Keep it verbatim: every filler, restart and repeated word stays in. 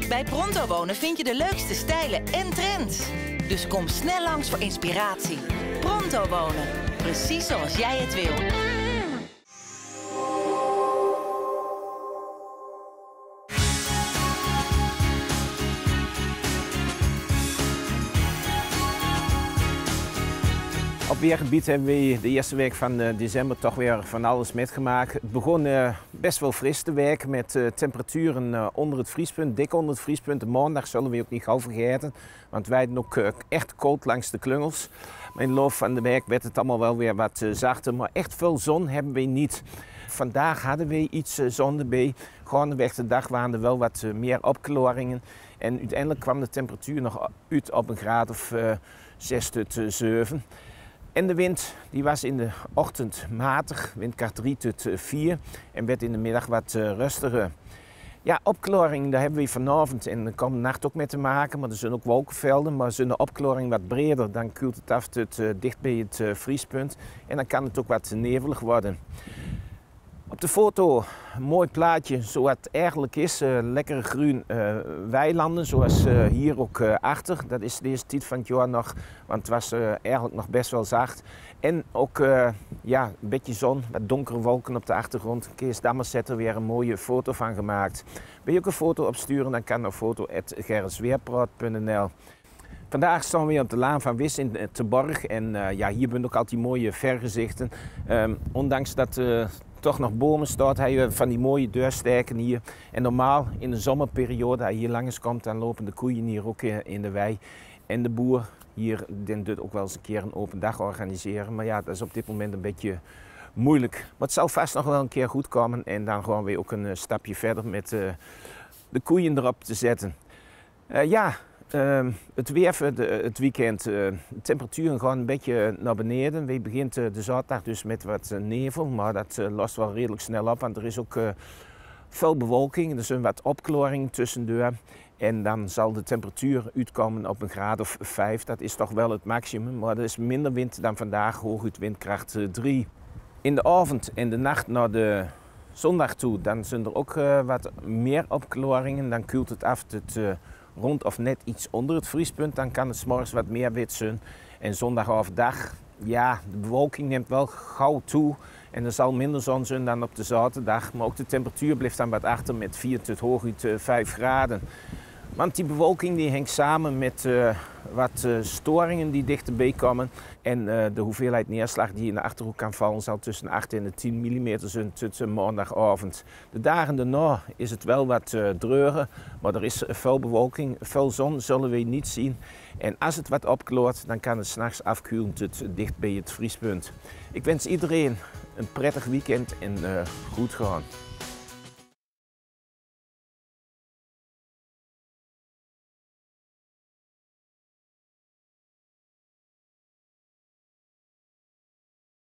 Bij Pronto Wonen vind je de leukste stijlen en trends. Dus kom snel langs voor inspiratie. Pronto Wonen. Precies zoals jij het wil. Op weergebied hebben we de eerste week van december toch weer van alles metgemaakt. Het begon uh, best wel fris de week met uh, temperaturen uh, onder het vriespunt, dik onder het vriespunt. De maandag zullen we ook niet gauw vergeten, want wij hadden ook uh, echt koud langs de klungels. Maar in de loop van de week werd het allemaal wel weer wat uh, zachter, maar echt veel zon hebben we niet. Vandaag hadden we iets uh, zon erbij. Gaandeweg de dag waren er wel wat uh, meer opklaringen. En uiteindelijk kwam de temperatuur nog uit op een graad of uh, zes tot zeven. En de wind die was in de ochtend matig, windkracht drie tot vier en werd in de middag wat uh, rustiger. Ja, opklaring, daar hebben we vanavond en er komt de nacht ook mee te maken, maar er zijn ook wolkenvelden. Maar zijn de opklaring wat breder, dan koelt het af tot uh, dicht bij het uh, vriespunt en dan kan het ook wat nevelig worden. Op de foto een mooi plaatje zoals het eigenlijk is, uh, lekkere groen uh, weilanden zoals uh, hier ook uh, achter. Dat is deze tijd van het jaar nog, want het was uh, eigenlijk nog best wel zacht. En ook uh, ja, een beetje zon, wat donkere wolken op de achtergrond. Kees Dammers heeft er weer een mooie foto van gemaakt. Wil je ook een foto opsturen, dan kan naar foto at gerritsweerpraat punt n l. Vandaag staan we weer op de Laan van Wisch in Terborg en uh, ja, hier ben ook altijd die mooie vergezichten. Um, ondanks dat uh, toch nog bomen staat, heb je van die mooie deursteken hier. En normaal in de zomerperiode, als je hier langs komt, dan lopen de koeien hier ook in de wei. En de boer hier doet ook wel eens een keer een open dag organiseren. Maar ja, dat is op dit moment een beetje moeilijk. Maar het zal vast nog wel een keer goed komen en dan gewoon weer ook een stapje verder met uh, de koeien erop te zetten. Uh, ja. Uh, het weer de, het weekend, uh, de temperaturen gaan een beetje naar beneden. We begint uh, de zaterdag dus met wat uh, nevel, maar dat uh, lost wel redelijk snel op, want er is ook uh, veel bewolking. Er zijn wat opklaringen tussendoor en dan zal de temperatuur uitkomen op een graad of vijf. Dat is toch wel het maximum, maar er is minder wind dan vandaag, hooguit windkracht uh, drie. In de avond en de nacht naar de zondag toe, dan zijn er ook uh, wat meer opklaringen. Dan koelt het af tot uh, rond of net iets onder het vriespunt, dan kan het 's morgens wat meer wit zijn. En zondag overdag, ja, de bewolking neemt wel gauw toe en er zal minder zon zijn dan op de zaterdag. Maar ook de temperatuur blijft dan wat achter met vier tot hooguit uh, vijf graden. Want die bewolking die hangt samen met uh, wat uh, storingen die dichterbij komen. En uh, de hoeveelheid neerslag die in de Achterhoek kan vallen zal tussen acht en de tien millimeter zijn tussen maandagavond. De dagen daarna is het wel wat uh, dreuger, maar er is veel bewolking. Veel zon zullen we niet zien. En als het wat opklaart, dan kan het 's nachts afkoelen tot dicht bij het vriespunt. Ik wens iedereen een prettig weekend en uh, goed gaan.